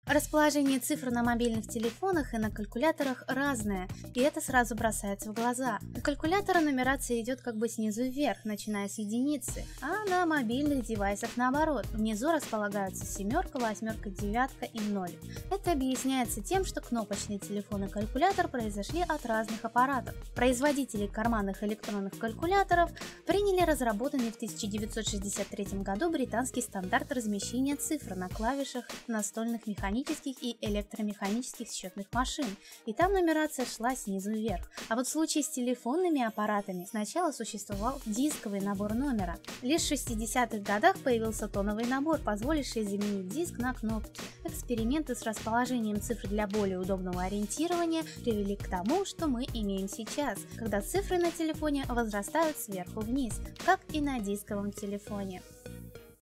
Расположение цифр на мобильных телефонах и на калькуляторах разное, и это сразу бросается в глаза. У калькулятора нумерация идет как бы снизу вверх, начиная с единицы, а на мобильных девайсах наоборот. Внизу располагаются семерка, восьмерка, девятка и ноль. Это объясняется тем, что кнопочный телефон и калькулятор произошли от разных аппаратов. Производители карманных электронных калькуляторов приняли разработанный в 1963 году британский стандарт размещения цифр на клавишах настольных механизмов и электромеханических счетных машин, и там нумерация шла снизу вверх. А вот в случае с телефонными аппаратами сначала существовал дисковый набор номера. Лишь в 60-х годах появился тоновый набор, позволивший заменить диск на кнопки. Эксперименты с расположением цифр для более удобного ориентирования привели к тому, что мы имеем сейчас, когда цифры на телефоне возрастают сверху вниз, как и на дисковом телефоне.